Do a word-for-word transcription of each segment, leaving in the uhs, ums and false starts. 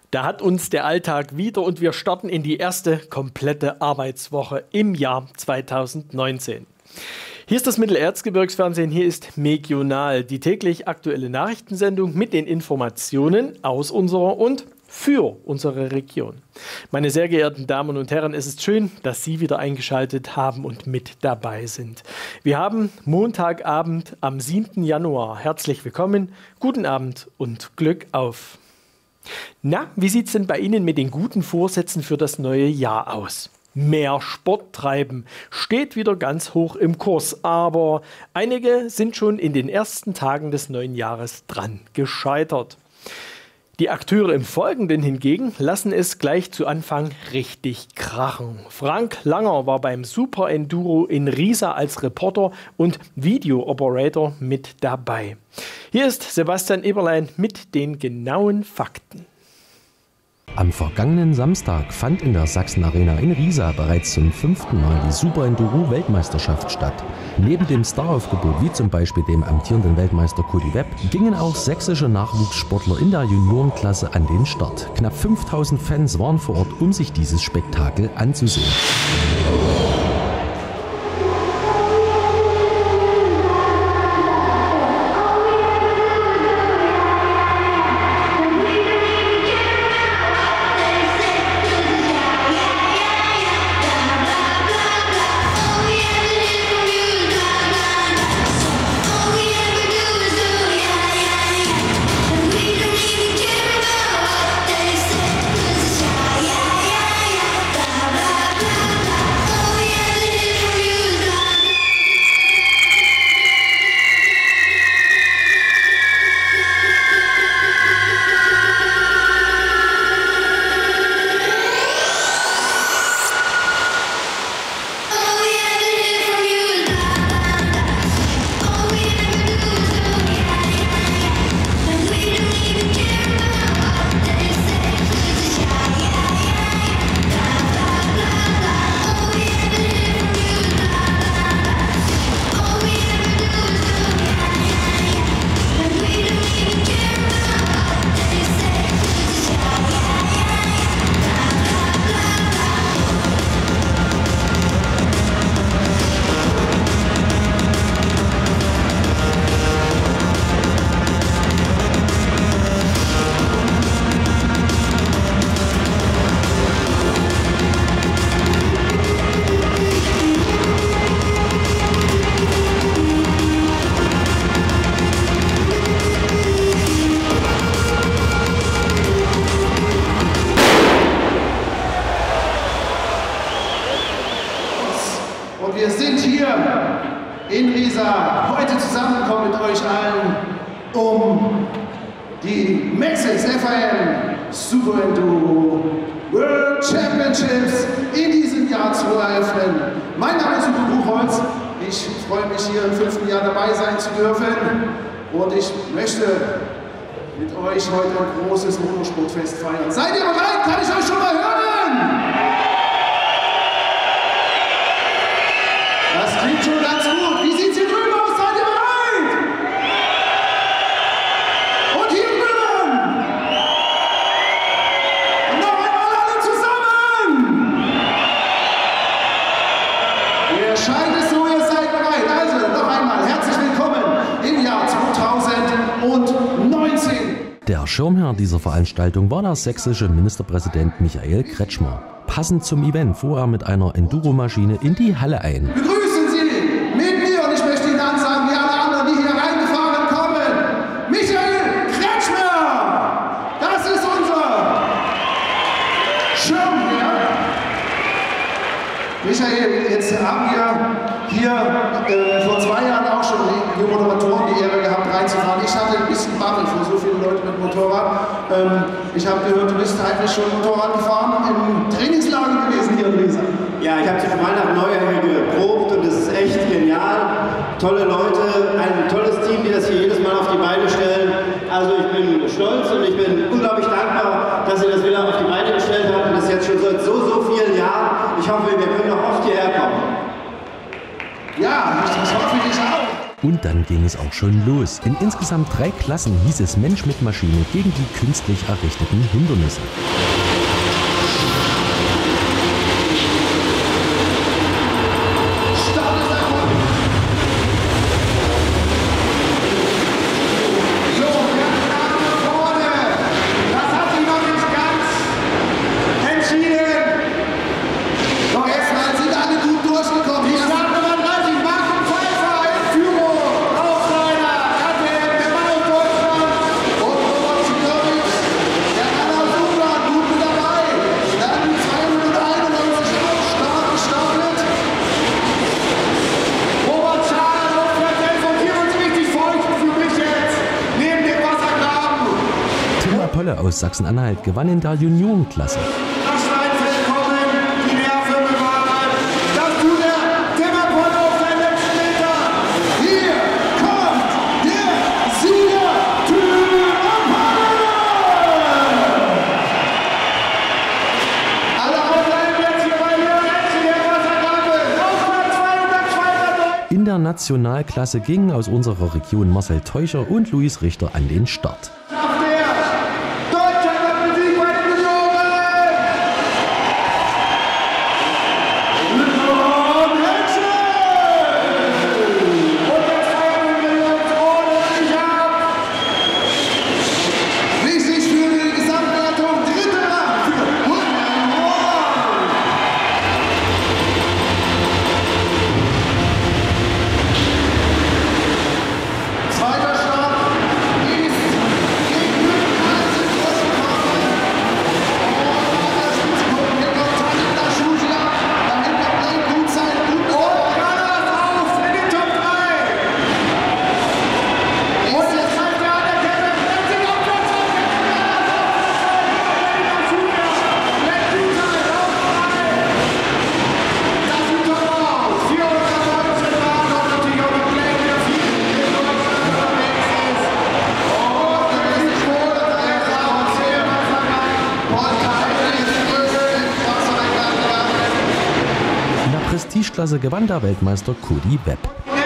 Da hat uns der Alltag wieder und wir starten in die erste komplette Arbeitswoche im Jahr zweitausendneunzehn. Hier ist das Mittelerzgebirgsfernsehen, hier ist Megional, die täglich aktuelle Nachrichtensendung mit den Informationen aus unserer und für unsere Region. Meine sehr geehrten Damen und Herren, es ist schön, dass Sie wieder eingeschaltet haben und mit dabei sind. Wir haben Montagabend am siebten Januar. Herzlich willkommen, guten Abend und Glück auf. Na, wie sieht es denn bei Ihnen mit den guten Vorsätzen für das neue Jahr aus? Mehr Sport treiben steht wieder ganz hoch im Kurs, aber einige sind schon in den ersten Tagen des neuen Jahres dran gescheitert. Die Akteure im Folgenden hingegen lassen es gleich zu Anfang richtig krachen. Frank Langer war beim Super Enduro in Riesa als Reporter und Video-Operator mit dabei. Hier ist Sebastian Eberlein mit den genauen Fakten. Am vergangenen Samstag fand in der Sachsen Arena in Riesa bereits zum fünften Mal die Super Enduro Weltmeisterschaft statt. Neben dem Staraufgebot wie zum Beispiel dem amtierenden Weltmeister Cody Webb gingen auch sächsische Nachwuchssportler in der Juniorenklasse an den Start. Knapp fünftausend Fans waren vor Ort, um sich dieses Spektakel anzusehen. Wir sind hier in Riesa heute zusammengekommen mit euch allen, um die Maxxis F I M Super Enduro World Championships in diesem Jahr zu eröffnen. Mein Name ist Uwe Buchholz. Ich freue mich, hier im fünften Jahr dabei sein zu dürfen. Und ich möchte mit euch heute ein großes Motorsportfest feiern. Seid ihr bereit? Kann ich euch schon mal hören? Das klingt schon ganz gut. Wie sieht's hier drüben aus? Seid ihr bereit? Und hier drüben? Und noch einmal alle zusammen! Ihr scheint es so, ihr seid bereit. Also noch einmal herzlich willkommen im Jahr zweitausendneunzehn. Der Schirmherr dieser Veranstaltung war der sächsische Ministerpräsident Michael Kretschmer. Passend zum Event fuhr er mit einer Enduromaschine in die Halle ein. Begrüßen Sie mit mir, und ich möchte Ihnen ansagen, wie alle anderen, die hier reingefahren kommen, Michael Kretschmer! Das ist unser Schirmherr. Michael, jetzt haben wir hier äh, vor zwei Jahren auch schon die Moderatoren die Ehre gehabt, reinzufahren. Ich hatte ein bisschen Bammel vor so vielen Leuten mit Motorrad. Ähm, ich habe gehört, du bist eigentlich schon Motorrad gefahren im Trainingslager gewesen hier in Riesa. Ja, ich habe zu Weihnachten Neujahr geprobt und es ist echt genial. Tolle Leute, ein tolles Team, die das hier jedes Mal auf die Beine stellen. Also ich bin stolz und ich bin unglaublich dankbar, dass ihr das wieder auf die Beine gestellt habt und das jetzt schon seit so, so vielen Jahren. Ich hoffe, wir können noch oft hierher kommen. Ja, das hoffe ich auch. Und Und dann ging es auch schon los. In insgesamt drei Klassen hieß es Mensch mit Maschine gegen die künstlich errichteten Hindernisse. Aus Sachsen-Anhalt gewann in der Juniorenklasse. In der Nationalklasse gingen aus unserer Region Marcel Teucher und Luis Richter an den Start. Prestigeklasse gewann der Weltmeister Cody Webb.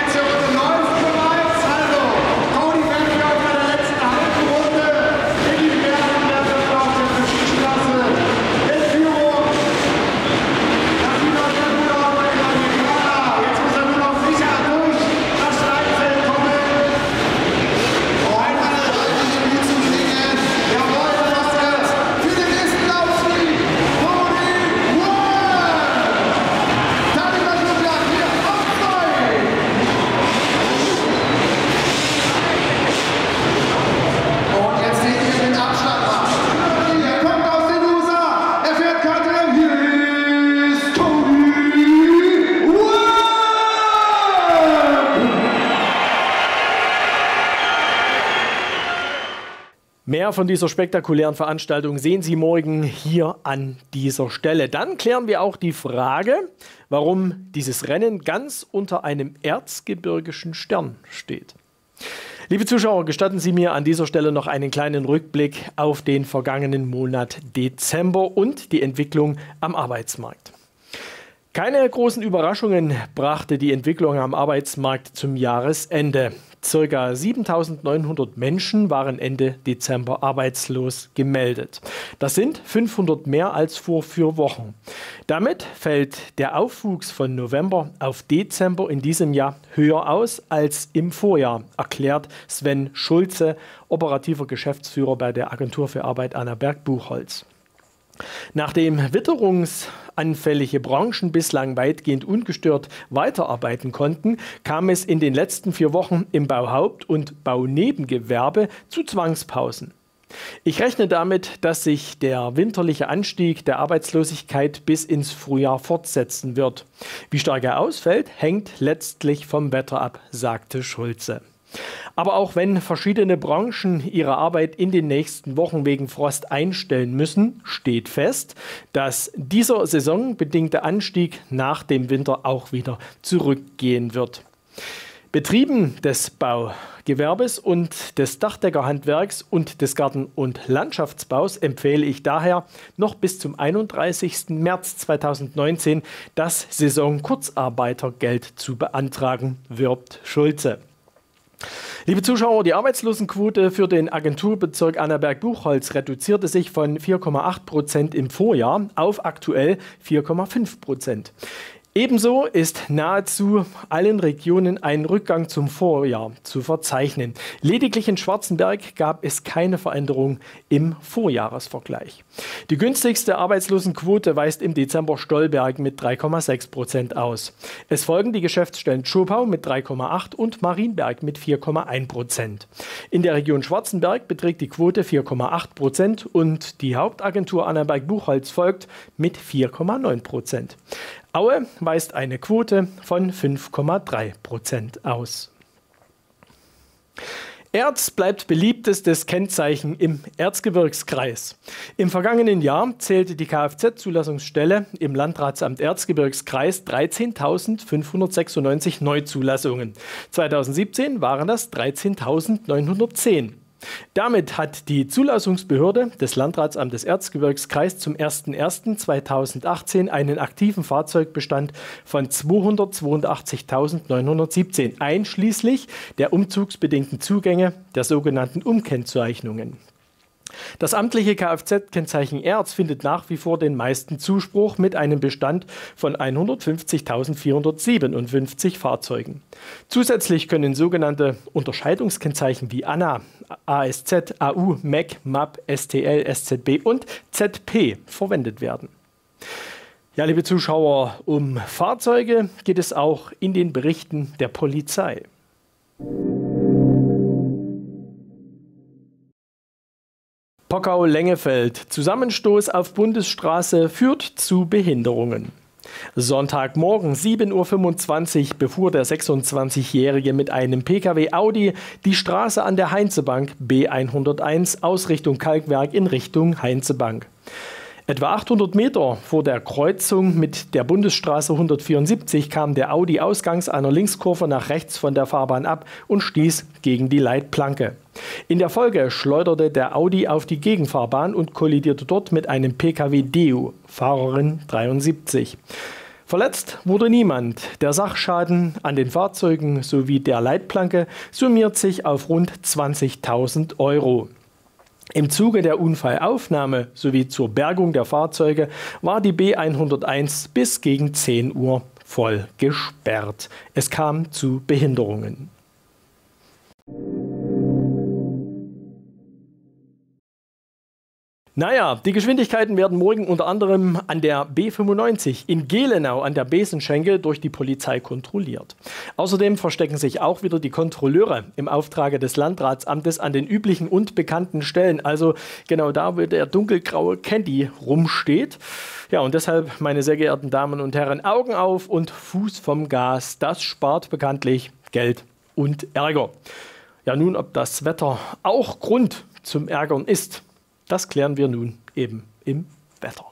Mehr von dieser spektakulären Veranstaltung sehen Sie morgen hier an dieser Stelle. Dann klären wir auch die Frage, warum dieses Rennen ganz unter einem erzgebirgischen Stern steht. Liebe Zuschauer, gestatten Sie mir an dieser Stelle noch einen kleinen Rückblick auf den vergangenen Monat Dezember und die Entwicklung am Arbeitsmarkt. Keine großen Überraschungen brachte die Entwicklung am Arbeitsmarkt zum Jahresende. Circa siebentausendneunhundert Menschen waren Ende Dezember arbeitslos gemeldet. Das sind fünfhundert mehr als vor vier Wochen. Damit fällt der Aufwuchs von November auf Dezember in diesem Jahr höher aus als im Vorjahr, erklärt Sven Schulze, operativer Geschäftsführer bei der Agentur für Arbeit Annaberg-Buchholz. Nachdem witterungsanfällige Branchen bislang weitgehend ungestört weiterarbeiten konnten, kam es in den letzten vier Wochen im Bauhaupt- und Baunebengewerbe zu Zwangspausen. Ich rechne damit, dass sich der winterliche Anstieg der Arbeitslosigkeit bis ins Frühjahr fortsetzen wird. Wie stark er ausfällt, hängt letztlich vom Wetter ab, sagte Schulze. Aber auch wenn verschiedene Branchen ihre Arbeit in den nächsten Wochen wegen Frost einstellen müssen, steht fest, dass dieser saisonbedingte Anstieg nach dem Winter auch wieder zurückgehen wird. Betrieben des Baugewerbes und des Dachdeckerhandwerks und des Garten- und Landschaftsbaus empfehle ich daher, noch bis zum einunddreißigsten März zweitausendneunzehn das Saisonkurzarbeitergeld zu beantragen, wirbt Schulze. Liebe Zuschauer, die Arbeitslosenquote für den Agenturbezirk Annaberg-Buchholz reduzierte sich von vier Komma acht Prozent im Vorjahr auf aktuell vier Komma fünf Prozent. Ebenso ist nahezu allen Regionen ein Rückgang zum Vorjahr zu verzeichnen. Lediglich in Schwarzenberg gab es keine Veränderung im Vorjahresvergleich. Die günstigste Arbeitslosenquote weist im Dezember Stolberg mit drei Komma sechs Prozent aus. Es folgen die Geschäftsstellen Zschopau mit drei Komma acht und Marienberg mit vier Komma eins Prozent. In der Region Schwarzenberg beträgt die Quote vier Komma acht Prozent und die Hauptagentur Annaberg-Buchholz folgt mit vier Komma neun Prozent. Aue weist eine Quote von fünf Komma drei Prozent aus. Erz bleibt beliebtestes Kennzeichen im Erzgebirgskreis. Im vergangenen Jahr zählte die Kfz-Zulassungsstelle im Landratsamt Erzgebirgskreis dreizehntausendfünfhundertsechsundneunzig Neuzulassungen. zweitausendsiebzehn waren das dreizehntausendneunhundertzehn. Damit hat die Zulassungsbehörde des Landratsamtes Erzgebirgskreis zum ersten ersten zweitausendachtzehn einen aktiven Fahrzeugbestand von zweihundertzweiundachtzigtausendneunhundertsiebzehn, einschließlich der umzugsbedingten Zugänge der sogenannten Umkennzeichnungen. Das amtliche Kfz-Kennzeichen Erz findet nach wie vor den meisten Zuspruch mit einem Bestand von hundertfünfzigtausendvierhundertsiebenundfünfzig Fahrzeugen. Zusätzlich können sogenannte Unterscheidungskennzeichen wie ANA, A S Z, A U, M E C, M A P, S T L, S Z B und Z P verwendet werden. Ja, liebe Zuschauer, um Fahrzeuge geht es auch in den Berichten der Polizei. Pockau-Lengefeld. Zusammenstoß auf Bundesstraße führt zu Behinderungen. Sonntagmorgen sieben Uhr fünfundzwanzig befuhr der sechsundzwanzigjährige mit einem Pkw Audi die Straße an der Heinzebank B hunderteins aus Richtung Kalkwerk in Richtung Heinzebank. Etwa achthundert Meter vor der Kreuzung mit der Bundesstraße hundertvierundsiebzig kam der Audi ausgangs einer Linkskurve nach rechts von der Fahrbahn ab und stieß gegen die Leitplanke. In der Folge schleuderte der Audi auf die Gegenfahrbahn und kollidierte dort mit einem Pkw Deo, Fahrerin dreiundsiebzig. Verletzt wurde niemand. Der Sachschaden an den Fahrzeugen sowie der Leitplanke summiert sich auf rund zwanzigtausend Euro. Im Zuge der Unfallaufnahme sowie zur Bergung der Fahrzeuge war die B hunderteins bis gegen zehn Uhr voll gesperrt. Es kam zu Behinderungen. Naja, die Geschwindigkeiten werden morgen unter anderem an der B fünfundneunzig in Gelenau an der Besenschenke durch die Polizei kontrolliert. Außerdem verstecken sich auch wieder die Kontrolleure im Auftrage des Landratsamtes an den üblichen und bekannten Stellen. Also genau da, wo der dunkelgraue Caddy rumsteht. Ja, und deshalb, meine sehr geehrten Damen und Herren, Augen auf und Fuß vom Gas. Das spart bekanntlich Geld und Ärger. Ja, nun, ob das Wetter auch Grund zum Ärgern ist, das klären wir nun eben im Wetter.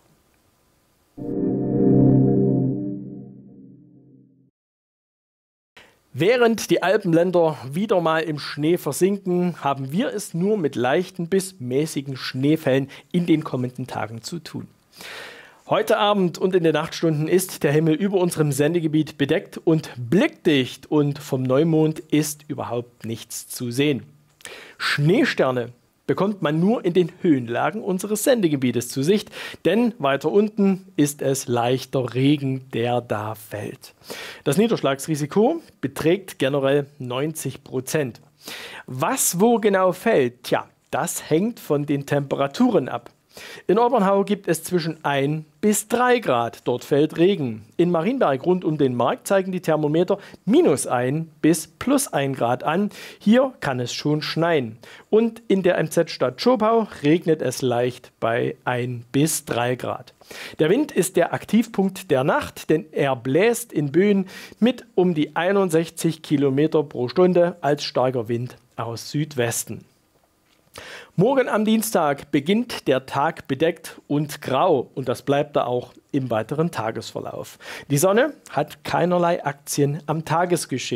Während die Alpenländer wieder mal im Schnee versinken, haben wir es nur mit leichten bis mäßigen Schneefällen in den kommenden Tagen zu tun. Heute Abend und in den Nachtstunden ist der Himmel über unserem Sendegebiet bedeckt und blickdicht und vom Neumond ist überhaupt nichts zu sehen. Schneesterne bekommt man nur in den Höhenlagen unseres Sendegebietes zu Sicht, denn weiter unten ist es leichter Regen, der da fällt. Das Niederschlagsrisiko beträgt generell neunzig Prozent. Was wo genau fällt, tja, das hängt von den Temperaturen ab. In Obernhau gibt es zwischen ein bis drei Grad, dort fällt Regen. In Marienberg rund um den Markt zeigen die Thermometer minus ein bis plus ein Grad an. Hier kann es schon schneien. Und in der M Z-Stadt Zschopau regnet es leicht bei ein bis drei Grad. Der Wind ist der Aktivpunkt der Nacht, denn er bläst in Böen mit um die einundsechzig Kilometer pro Stunde als starker Wind aus Südwesten. Morgen am Dienstag beginnt der Tag bedeckt und grau und das bleibt da auch im weiteren Tagesverlauf. Die Sonne hat keinerlei Aktien am Tagesgeschehen.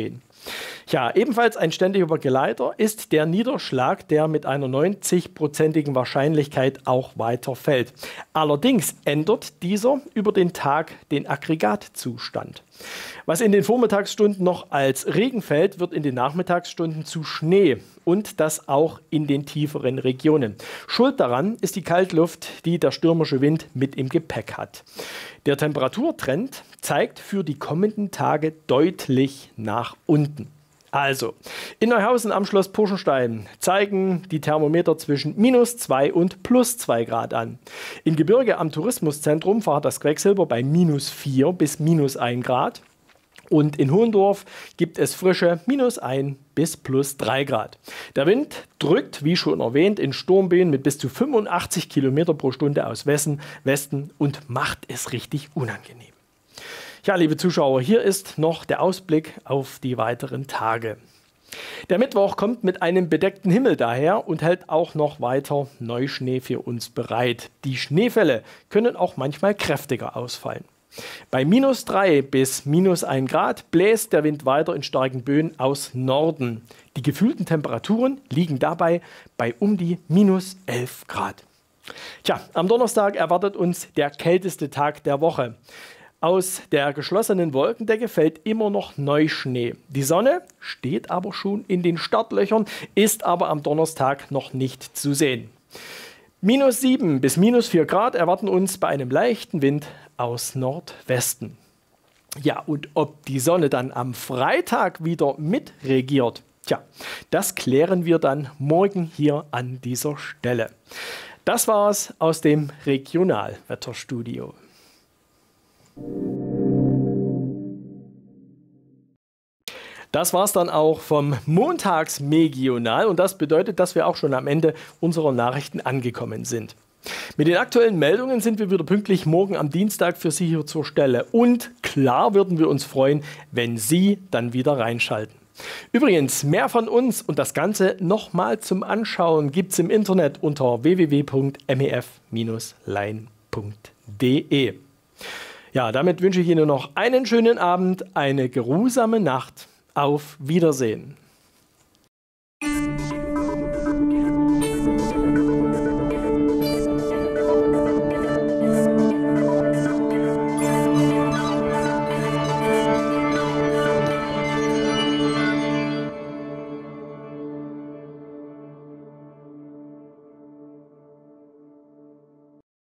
Ja, ebenfalls ein ständiger Begleiter ist der Niederschlag, der mit einer neunzig-prozentigen Wahrscheinlichkeit auch weiter fällt. Allerdings ändert dieser über den Tag den Aggregatzustand. Was in den Vormittagsstunden noch als Regen fällt, wird in den Nachmittagsstunden zu Schnee und das auch in den tieferen Regionen. Schuld daran ist die Kaltluft, die der stürmische Wind mit im Gepäck hat. Der Temperaturtrend zeigt für die kommenden Tage deutlich nach unten. Also, in Neuhausen am Schloss Purschenstein zeigen die Thermometer zwischen minus zwei und plus zwei Grad an. In Gebirge am Tourismuszentrum fahrt das Quecksilber bei minus vier bis minus ein Grad. Und in Hohendorf gibt es frische minus ein bis plus drei Grad. Der Wind drückt, wie schon erwähnt, in Sturmböen mit bis zu fünfundachtzig Kilometer pro Stunde aus Westen, Westen und macht es richtig unangenehm. Ja, liebe Zuschauer, hier ist noch der Ausblick auf die weiteren Tage. Der Mittwoch kommt mit einem bedeckten Himmel daher und hält auch noch weiter Neuschnee für uns bereit. Die Schneefälle können auch manchmal kräftiger ausfallen. Bei minus drei bis minus ein Grad bläst der Wind weiter in starken Böen aus Norden. Die gefühlten Temperaturen liegen dabei bei um die minus elf Grad. Tja, am Donnerstag erwartet uns der kälteste Tag der Woche. Aus der geschlossenen Wolkendecke fällt immer noch Neuschnee. Die Sonne steht aber schon in den Startlöchern, ist aber am Donnerstag noch nicht zu sehen. minus sieben bis minus vier Grad erwarten uns bei einem leichten Wind aus Nordwesten. Ja, und ob die Sonne dann am Freitag wieder mitregiert, tja, das klären wir dann morgen hier an dieser Stelle. Das war's aus dem Regionalwetterstudio. Das war's dann auch vom Montagsmegional und das bedeutet, dass wir auch schon am Ende unserer Nachrichten angekommen sind. Mit den aktuellen Meldungen sind wir wieder pünktlich morgen am Dienstag für Sie hier zur Stelle. Und klar würden wir uns freuen, wenn Sie dann wieder reinschalten. Übrigens, mehr von uns und das Ganze nochmal zum Anschauen gibt's im Internet unter w w w punkt m e f bindestrich lein punkt d e. Ja, damit wünsche ich Ihnen noch einen schönen Abend, eine geruhsame Nacht. Auf Wiedersehen.